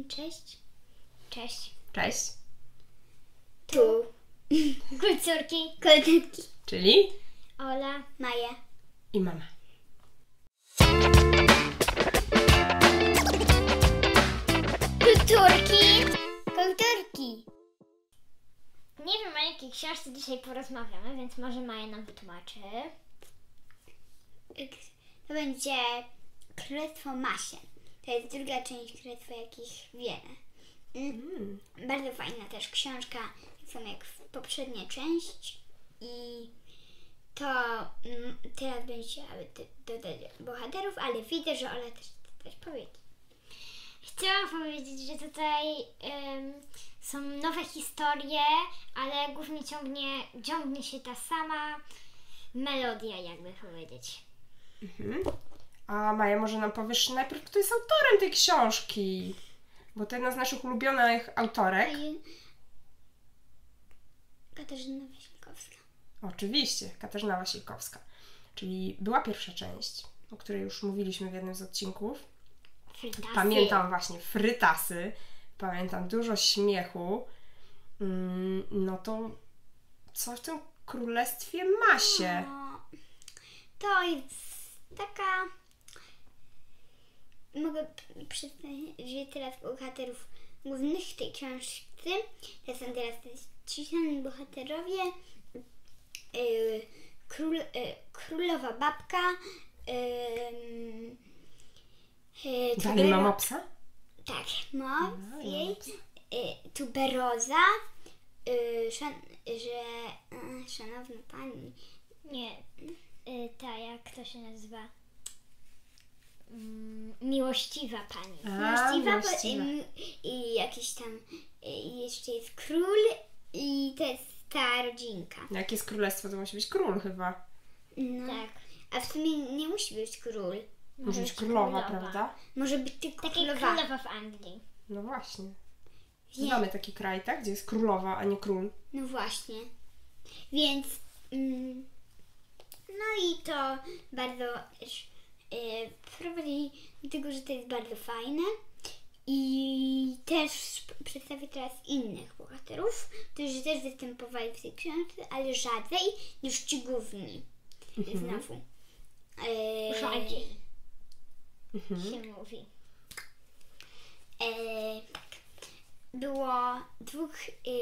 Cześć. Cześć. Cześć. Tu. Kulturki. Kulturki. Czyli Ola. Maja. i mama. Kulturki. Kulturki. Nie wiem, o jakiej książce dzisiaj porozmawiamy, więc może Maja nam wytłumaczy. To będzie Królestwo Masien. To jest druga część Królestwa, jakich wiele. Bardzo fajna też książka, tak samo jak poprzednia część. I to teraz będzie chciałaby dodać bohaterów, ale widzę, że Ola też chce coś powiedzieć. Chciałam powiedzieć, że tutaj są nowe historie, ale głównie ciągnie się ta sama melodia, jakby powiedzieć. A Maja, może nam powiesz najpierw, kto jest autorem tej książki? Bo to jedna z naszych ulubionych autorek. Katarzyna Wasilkowska. Oczywiście, Katarzyna Wasilkowska. Czyli była pierwsza część, o której już mówiliśmy w jednym z odcinków. Frytasy. Pamiętam właśnie frytasy, pamiętam dużo śmiechu. No to co w tym królestwie ma się? No, to jest taka... Mogę przedstawić teraz bohaterów głównych tej książki. To są teraz ci sami bohaterowie. Królowa babka. Dalej mama psa? Tak, no, No, jej. Tuberoza. Szanowna pani. Nie, ta jak to się nazywa? Miłościwa pani. Miłościwa. I jakiś tam jeszcze jest król i to jest ta rodzinka. Jak jest królestwo, to musi być król chyba. No. Tak. A w sumie nie musi być król. Musi być królowa, prawda? Może być tylko Tak jak królowa. królowa w Anglii. No właśnie. Nie. Znamy taki kraj, tak? Gdzie jest królowa, a nie król. No właśnie. Więc no i to bardzo prowadzi do tego, że to jest bardzo fajne. I też przedstawię teraz innych bohaterów, którzy też występowali w tej książce, ale rzadziej niż ci główni. Znowu. Rzadziej się mówi. Tak. Było dwóch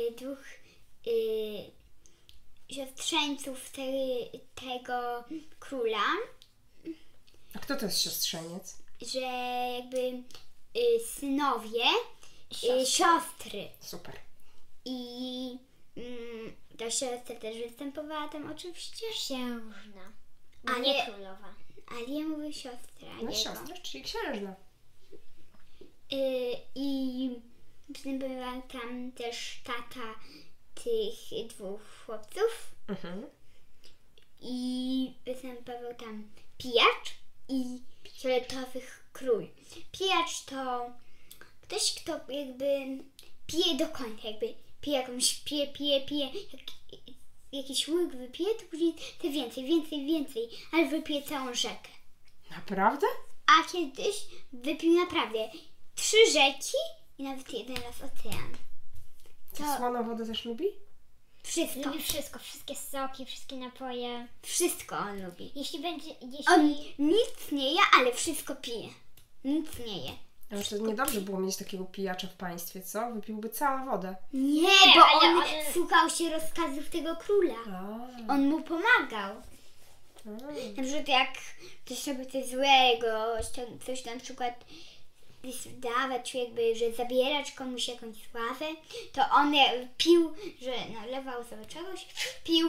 siostrzeńców tego króla, A kto to jest siostrzeniec? że jakby synowie, siostry. Super. I ta siostra też występowała tam oczywiście. Księżna. Ale- Nie królowa. Ale ja mówię siostra, No nie siostra, czyli księżna. I występował tam też tata tych dwóch chłopców. I występował tam pijacz i fioletowy król. Pijacz to ktoś, kto jakby pije do końca, jakby pije jakąś, pije, jakiś łyk wypije, to później te więcej, ale wypije całą rzekę. Naprawdę? A kiedyś wypił naprawdę 3 rzeki i nawet jeden raz ocean. To słoną wodę też lubi? Wszystko. Lubi wszystko, wszystkie soki, wszystkie napoje. Wszystko on lubi. Jeśli On nic nie je, ale wszystko pije. Nic nie je. Ale to niedobrze było mieć takiego pijacza w państwie, co? Wypiłby całą wodę. Nie, bo ale on on- słuchał się rozkazów tego króla. On mu pomagał. Na przykład jak ktoś robi coś złego, coś na przykład dawać, czy jakby, że zabierać komuś jakąś sławę, to on pił, że nalewał sobie czegoś, pił,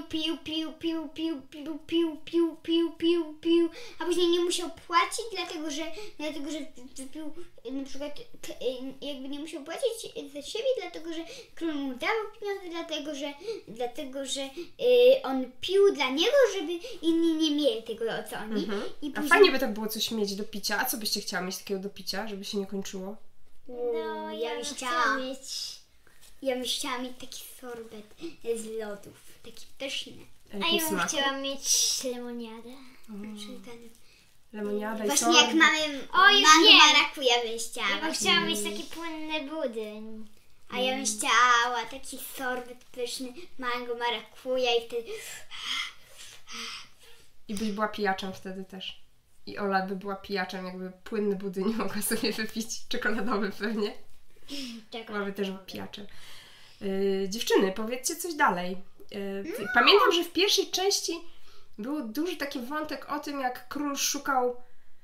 a później nie musiał płacić, dlatego że wypił, na przykład jakby nie musiał płacić za siebie, dlatego że król mu dawał pieniądze, dlatego że on pił dla niego, żeby inni nie mieli tego, co oni. I A później... fajnie by tak było coś mieć do picia. A co byście chciała mieć takiego do picia, żeby się nie kończyło? No, ja bym chciała mieć taki sorbet z lodów, taki pyszny. A A jakim ja bym smaku? chciała mieć lemoniadę. Czyli ten lemoniada i Właśnie jak mamy O, już mango wiem. marakuja bym chciała. Ja bym chciała mieć taki płynny budyń. A ja bym chciała taki sorbet pyszny, mango marakuja i wtedy... I byś była pijaczem wtedy też. I Ola by była pijaczem, jakby płynny budyń mogła sobie wypić, czekoladowy pewnie. Byłaby też pijaczem. Dziewczyny, powiedzcie coś dalej. Pamiętam, że w pierwszej części był duży taki wątek o tym, jak król szukał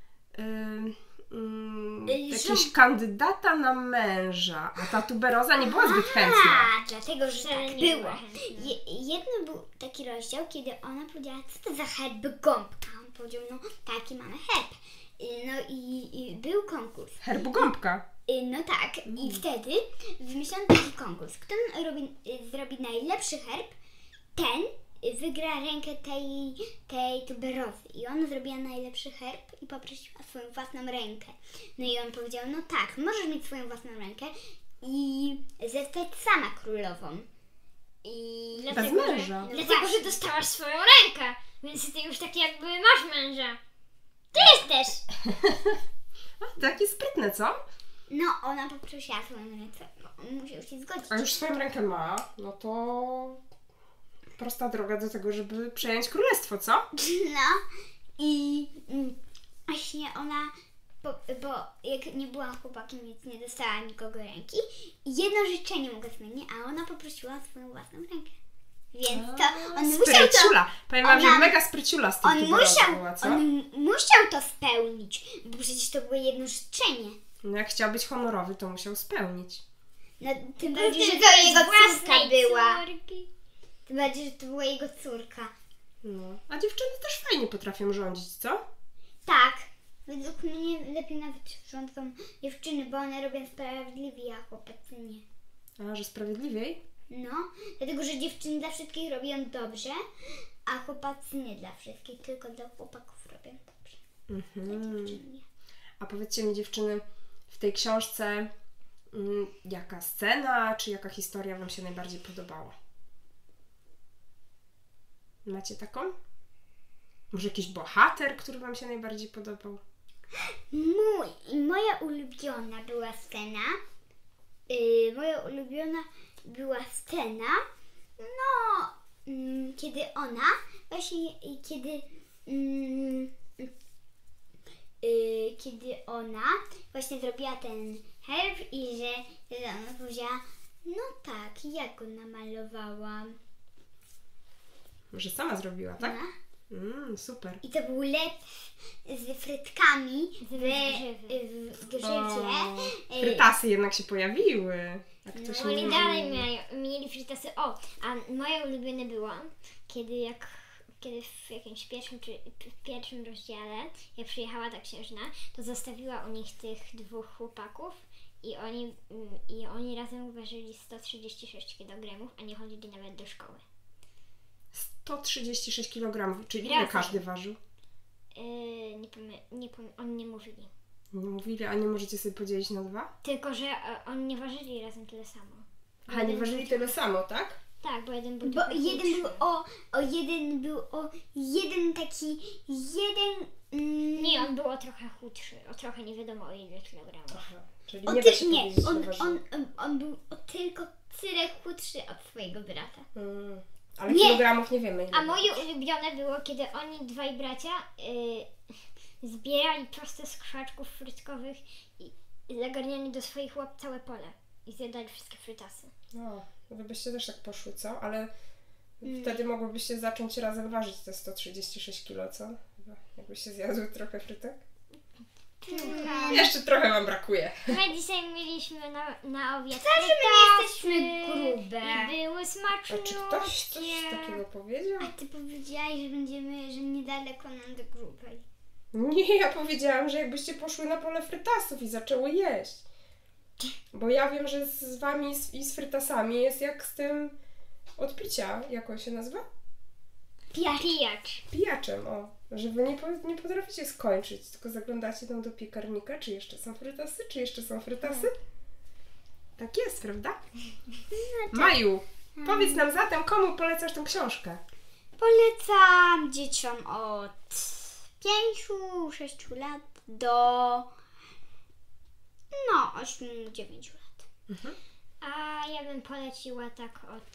jakiegoś kandydata na męża, a ta tuberoza nie była zbyt chętna. A, dlatego, że tak nie było. była chętna. Jedno był taki rozdział, kiedy ona powiedziała, co to za herb gąbka. On powiedział, no taki mamy herb. No i był konkurs. Herbu gąbka. No tak, i wtedy wymyślono taki konkurs. Kto zrobi najlepszy herb, ten wygra rękę tej tuberozy. I ona zrobiła najlepszy herb i poprosiła swoją własną rękę. No i on powiedział, no tak, możesz mieć swoją własną rękę i zostać sama królową. I Bez męża. No Dlatego, że dostałaś swoją rękę, więc ty już tak jakby masz męża. Ty jesteś! Takie sprytne, co? No, ona poprosiła swoją rękę. No, on musiał się zgodzić. A już swoją rękę ma, no to prosta droga do tego, żeby przejąć królestwo, co? No i właśnie ona, bo jak nie była chłopakiem, więc nie dostała nikogo ręki i jedno życzenie mogła spełnić, a ona poprosiła o swoją własną rękę. Więc to on musiał to, Spryciula. Powiem wam, że ona- mega spryciula z tym była, co? on musiał to spełnić, bo przecież to było jedno życzenie. No jak chciał być honorowy, to musiał spełnić. No, tym bardziej, że to jego córka była. Tym bardziej, że to była jego córka. No. A dziewczyny też fajnie potrafią rządzić, co? Tak. Według mnie lepiej nawet rządzą dziewczyny, bo one robią sprawiedliwie, a chłopacy nie. A, że sprawiedliwiej? No, dlatego, że dziewczyny dla wszystkich robią dobrze, a chłopacy nie dla wszystkich, tylko dla chłopaków robią dobrze. Dla dziewczyn nie. A powiedzcie mi, dziewczyny, w tej książce jaka scena, czy jaka historia wam się najbardziej podobała? Macie taką? Może jakiś bohater, który wam się najbardziej podobał? Moja ulubiona była scena. No, kiedy ona, właśnie kiedy ona właśnie zrobiła ten herb i że ona powiedziała, no tak, ja go namalowałam. Że sama zrobiła, tak? No. Super. I to był lep z frytkami w grzywie. Frytasy jednak się pojawiły. Jak to się Oni mówi. dalej mieli fritasy. O, a moje ulubione było, kiedy w jakimś pierwszym rozdziale, jak przyjechała ta księżna, to zostawiła u nich tych dwóch chłopaków i oni razem ważyli 136 kg, a nie chodzili nawet do szkoły. 136 kg, czyli ile Razem. każdy ważył? Oni nie mówili. Nie mówili, a nie możecie sobie podzielić na dwa? Tylko, że oni nie ważyli razem tyle samo. A nie ważyli tyle samo, tak? Tak, bo jeden był Bo trochę jeden chudszy. był jeden taki, Nie, on był o trochę chudszy, o trochę nie wiadomo o ile kilogramów. Aha, czyli nie da się powiedzieć, że ważyli. on był tylko tyle chudszy od swojego brata. Ale Nie. kilogramów nie wiemy. ile A było. moje ulubione było, kiedy oni dwaj bracia zbierali proste z krzaczków frytkowych i zagarniali do swoich łap całe pole i zjadali wszystkie frytasy. No, wy byście też tak poszły, co? Ale wtedy mogłybyście zacząć razem ważyć te 136 kg, co? Chyba, jakbyście zjadły trochę frytek. Jeszcze trochę wam brakuje. My dzisiaj mieliśmy na obiad że my jesteśmy grube. I były A smaczne. czy ktoś coś takiego powiedział? A ty powiedziałaś, że niedaleko nam do grubej. Nie, ja powiedziałam, że jakbyście poszły na pole frytasów i zaczęły jeść. Bo ja wiem, że z wami i z frytasami jest jak z tym od picia. Jak on się nazywa? Pijacz. Pijaczem, o. Że wy nie potraficie skończyć, tylko zaglądacie tam do piekarnika, czy jeszcze są frytasy, czy jeszcze są frytasy. Tak jest, prawda? Maju, powiedz nam zatem, komu polecasz tę książkę? Polecam dzieciom od 5-6 lat do 8-9 lat. A ja bym poleciła tak od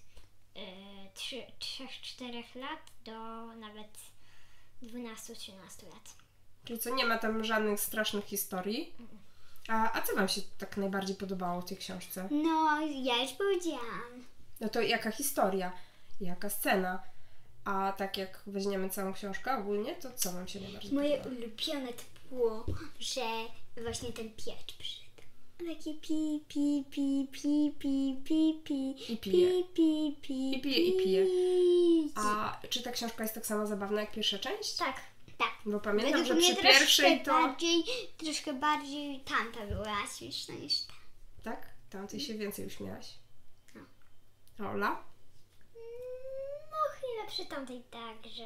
3-4 lat do nawet 12-13 lat. Czyli co, nie ma tam żadnych strasznych historii? A co Wam się tak najbardziej podobało w tej książce? No, ja już powiedziałam. No to jaka historia? Jaka scena? A tak jak weźmiemy całą książkę ogólnie, to co Wam się najbardziej Moje podobało? ulubione to było, że właśnie ten piacz przyszedł. Taki pi, pi, pi, pi, pi, pi, pi. I pije. Pi, pi, pi, I pije, i pije. A czy ta książka jest tak samo zabawna jak pierwsza część? Tak. Tak. Bo pamiętam, Według że mnie przy pierwszej to... troszkę bardziej tamta była śmieszna niż ta. Tak? Tamtej się więcej uśmiałaś. A Ola? No chwilę przy tamtej także.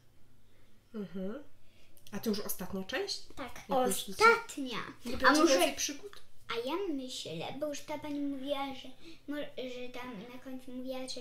A to już ostatnia część? Tak. Jak myślicie? Ostatnia. Nie A będzie może... więcej przygód? A ja myślę, bo już ta pani mówiła, że tam na końcu mówiła, że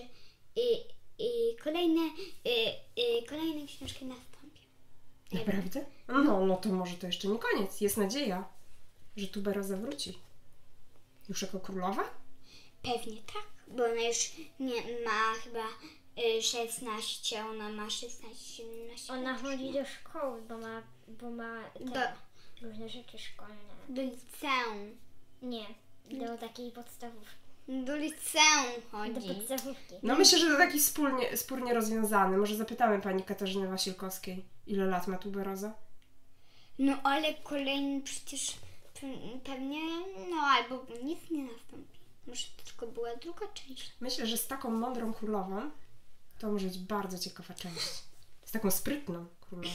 kolejne książki nastąpią. Naprawdę? No to może to jeszcze nie koniec. Jest nadzieja, że Tuberoza wróci. Już jako królowa? Pewnie tak, bo ona już nie ma chyba 16, ona ma 16, 17. Ona chodzi do szkoły, bo ma różne rzeczy szkolne. Do liceum. Nie, do takiej podstawówki. Do liceum Do chodzi. podstawówki. No myślę, że to taki spór nierozwiązany. Może zapytamy pani Katarzyny Wasilkowskiej, ile lat ma Tuberoza? No ale kolejny przecież pewnie, albo nic nie nastąpi. Może to tylko była druga część. Myślę, że z taką mądrą królową to może być bardzo ciekawa część. Z taką sprytną królową.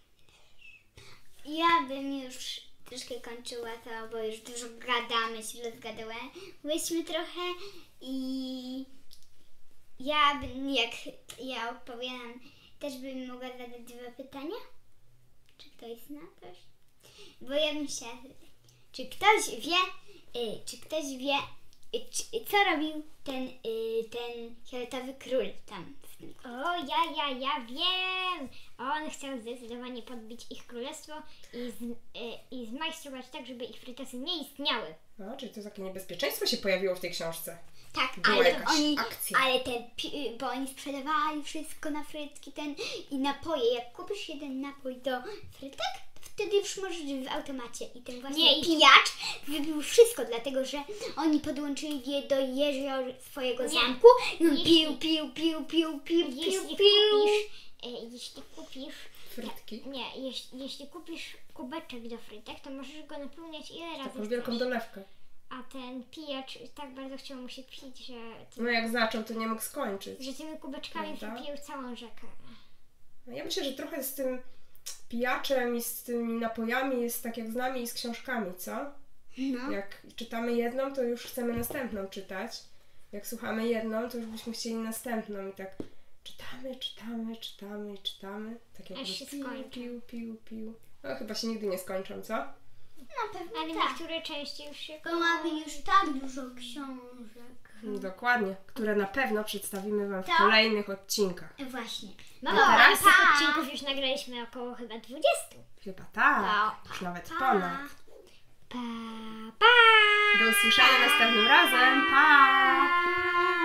Ja bym już troszkę kończyła to, bo już dużo gadamy, się rozgadałyśmy trochę i ja bym, jak ja opowiadam, też bym mogła zadać 2 pytania. Czy ktoś zna coś? Bo ja bym chciała zapytać, czy ktoś wie, co robił ten fioletowy król tam w tym. O, ja wiem! On chciał zdecydowanie podbić ich królestwo i zmajstrować tak, żeby ich frytasy nie istniały. No, czyli to takie niebezpieczeństwo się pojawiło w tej książce. Tak, Była ale jakaś oni, akcja. bo oni sprzedawali wszystko na frytki i napoje. Jak kupisz jeden napój do frytek, wtedy już możesz w automacie. I ten właśnie pijacz wypił wszystko, dlatego że oni podłączyli je do jezior swojego zamku i on pił. Jeśli kupisz Frytki. jeśli kupisz kubeczek do frytek, to możesz go napełniać ile razy Taką wielką chcesz. dolewkę. A ten pijacz tak bardzo chciał mu się pić, że No jak zaczął, to nie mógł skończyć. tymi kubeczkami Prawda? wypił całą rzekę. No ja myślę, że trochę z tym pijaczem i z tymi napojami jest tak jak z nami i z książkami, co? No. Jak czytamy jedną, to już chcemy następną czytać. Jak słuchamy jedną, to już byśmy chcieli następną i tak czytamy. Tak jak Aż się skończy. pił. No chyba się nigdy nie skończą, co? Na pewno Ale tak. niektóre części już się Bo mamy już tak dużo książek. Dokładnie, które na pewno przedstawimy Wam w Tak. kolejnych odcinkach. Właśnie. No, A teraz- tych odcinków już nagraliśmy około chyba 20. Chyba tak, Pa. już nawet ponad. Pa, pa! Do usłyszenia następnym razem. Pa!